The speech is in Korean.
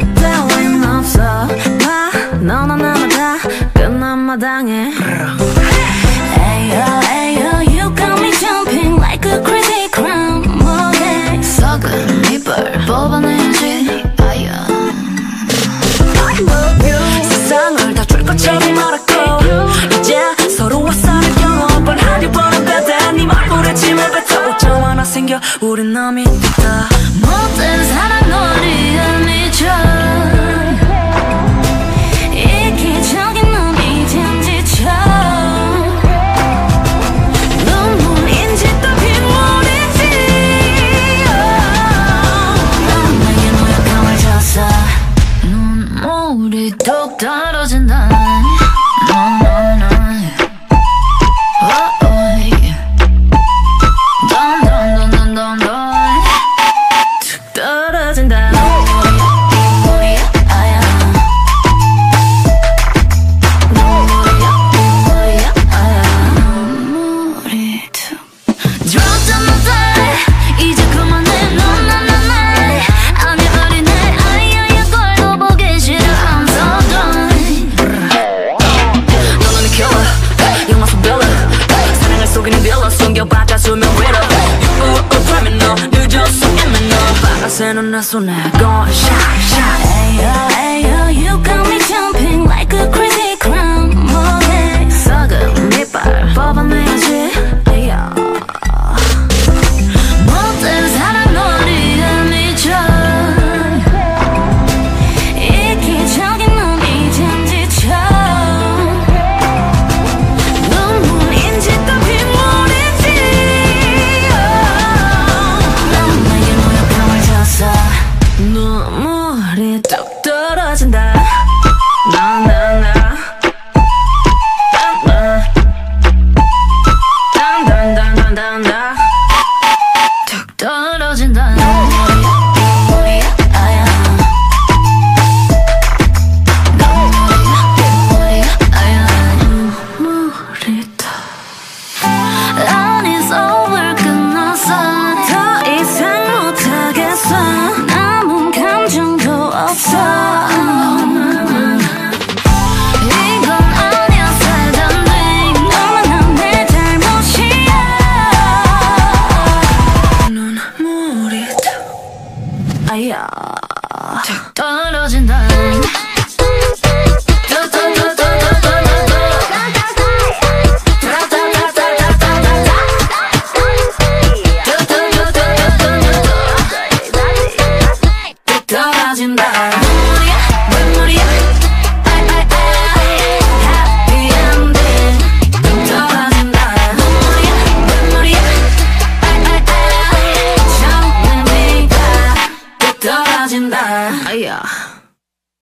따윈 없어 봐 너나 나나 다 끝난 마당에 Ayo ayo you got me jumping like a crazy crown 뭐해 썩은 이빨 뽑아내야지 아야 세상을 다 줄 것처럼 말았고 이제 서로 와서는 경험을 하려고 하는 거다 네 얼굴에 침을 뱉어 오점 하나 생겨 우린 남이 됐다 못된 사랑 놀이에 미쳐 이기적인 놈 이젠 지쳐 눈물인지 또 빗물인지 난 내게 노력함을 줬어 눈물이 뚝 떨어진다 숨겨봤자 수면 위로 criminal 늦었어 criminal 바라새는 내 손에 gone shot shot Ayo ayo you got me jumping like a crazy crown 뭐해 썩은 이빨 뽑아내야지 Ayo 못된 사랑 놀이에 미쳐 이기적인 놈 이젠 지쳐 눈물인지 또 빗물인지 눈물이 뚝 떨어진다 나나나 단단단단단단 뚝 떨어진다 눈물이 아야 눈물이 아야 눈물이 아니 소울 끝났어 더 이상 못하겠어 남은 감정도 없어